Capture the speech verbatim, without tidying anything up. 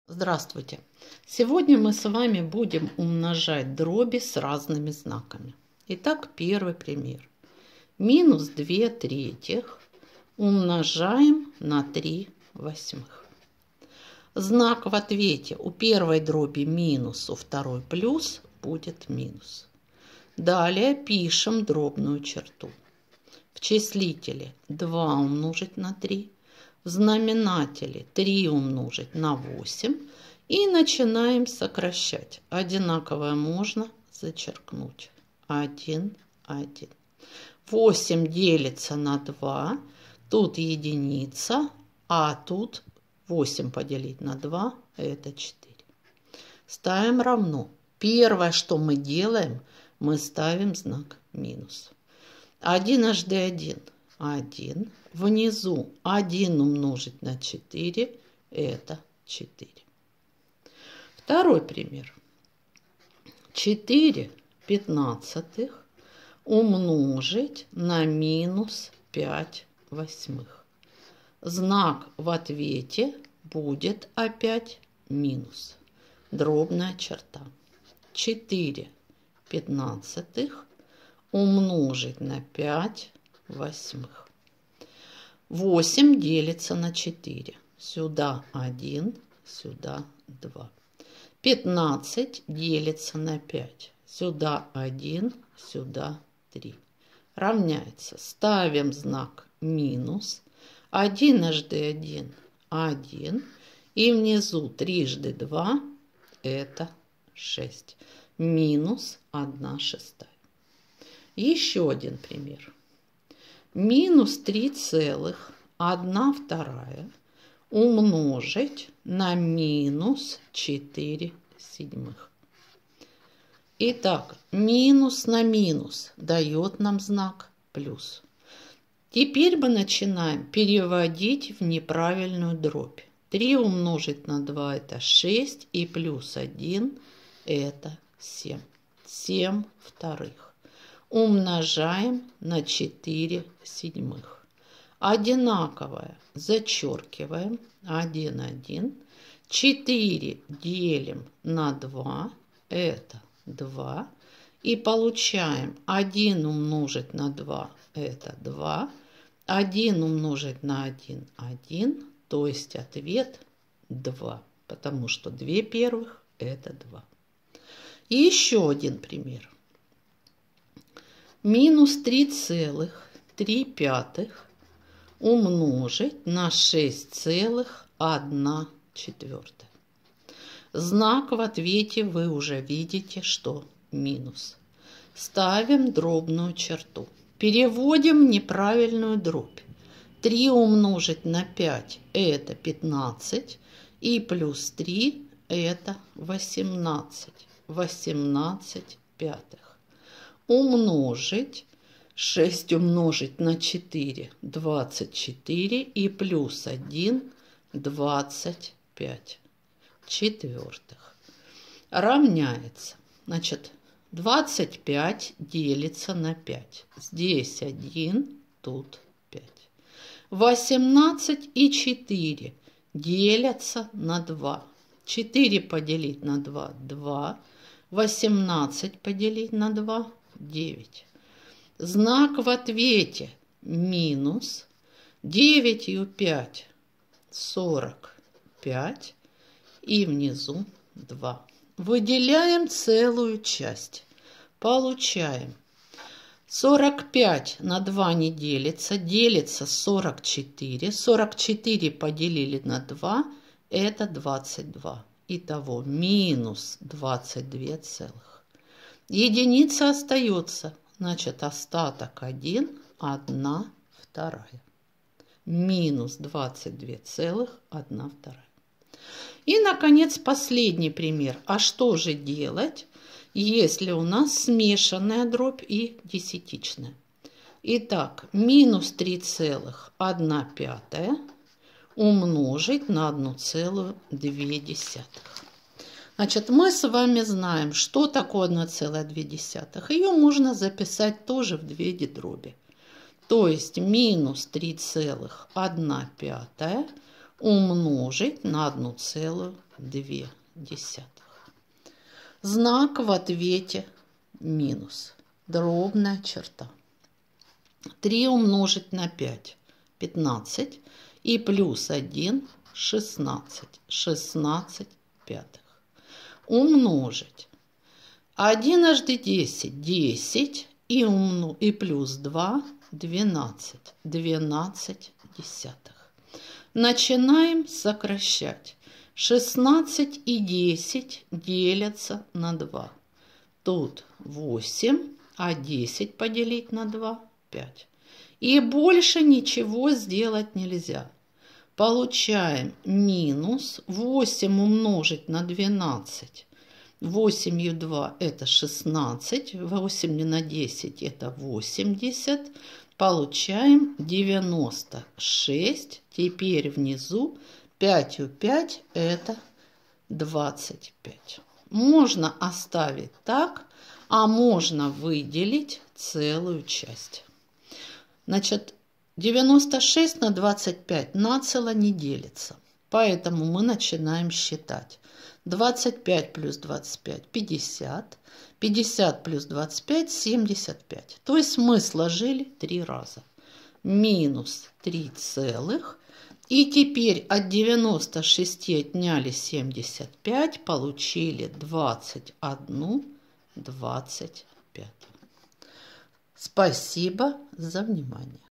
Здравствуйте! Сегодня мы с вами будем умножать дроби с разными знаками. Итак, первый пример. Минус две третьих умножаем на три восьмых. Знак в ответе у первой дроби минус, у второй плюс будет минус. Далее пишем дробную черту. В числителе два умножить на три. В знаменателе три умножить на восемь и начинаем сокращать. Одинаковое можно зачеркнуть. один, один. восемь делится на два. Тут единица, а тут восемь поделить на два это четыре. Ставим равно. Первое, что мы делаем, мы ставим знак минус. одиножды один. один. Внизу один умножить на четыре это четыре. Второй пример. четыре пятнадцатых умножить на минус пять восьмых. Знак в ответе будет опять минус. Дробная черта. четыре пятнадцатых умножить на пять восьмых. восемь делится на четыре. Сюда один, сюда два. пятнадцать делится на пять. Сюда один, сюда три. Равняется. Ставим знак минус. одиножды один, один. И внизу трижды два это шесть. Минус одна шестая. Еще один пример. Минус три целых одна вторая умножить на минус четыре седьмых. Итак, минус на минус дает нам знак плюс. Теперь мы начинаем переводить в неправильную дробь. три умножить на два это шесть и плюс один это семь. семь вторых. Умножаем на четыре седьмых. Одинаковое зачеркиваем. один, один. четыре делим на два. Это два. И получаем один умножить на два. Это два. один умножить на один. один. То есть ответ два. Потому что два первых это два. И еще один пример. Минус три целых три пятых умножить на шесть целых одна четвертая. Знак в ответе вы уже видите, что минус. Ставим дробную черту. Переводим в неправильную дробь. три умножить на пять это пятнадцать. И плюс три это восемнадцать. восемнадцать пятых. Умножить шесть умножить на четыре двадцать четыре и плюс один двадцать пять четвертых. Равняется. Значит, двадцать пять делится на пять. Здесь один, тут пять. восемнадцать и четыре делятся на два. четыре поделить на два два. восемнадцать поделить на два девять. Знак в ответе минус. девять и пять сорок пять. И внизу два. Выделяем целую часть. Получаем. сорок пять на два не делится. Делится сорок четыре. сорок четыре поделили на два. Это двадцать два. Итого минус двадцать два целых. Единица остается. Значит, остаток один, одна вторая. Минус двадцать два целых одна вторая. И, наконец, последний пример. А что же делать, если у нас смешанная дробь и десятичная? Итак, минус три целых одна пятая умножить на одну целую две десятых. Значит, мы с вами знаем, что такое одна целая две десятых. Ее можно записать тоже в две дроби. То есть минус три целых одна пятая умножить на одну целую две десятых. Знак в ответе минус. Дробная черта. три умножить на пять. пятнадцать. И плюс один. шестнадцать. шестнадцать пятых. Умножить. одинножды десять. десять. И, умну, и плюс два. двенадцать. двенадцать десятых. Начинаем сокращать. шестнадцать и десять делятся на два. Тут восемь, а десять поделить на два – пять. И больше ничего сделать нельзя. Получаем минус восемь умножить на двенадцать. восемь два – это шестнадцать, восемь на десять – это восемьдесят. Получаем девяносто шесть. Теперь внизу пять пять – это двадцать пять. Можно оставить так, а можно выделить целую часть. Значит, девяносто шесть на двадцать пять нацело не делится. Поэтому мы начинаем считать. двадцать пять плюс двадцать пять – пятьдесят. пятьдесят плюс двадцать пять – семьдесят пять. То есть мы сложили три раза. Минус три целых. И теперь от девяноста шести отняли семьдесят пять. Получили двадцать одну двадцать пять. Спасибо за внимание.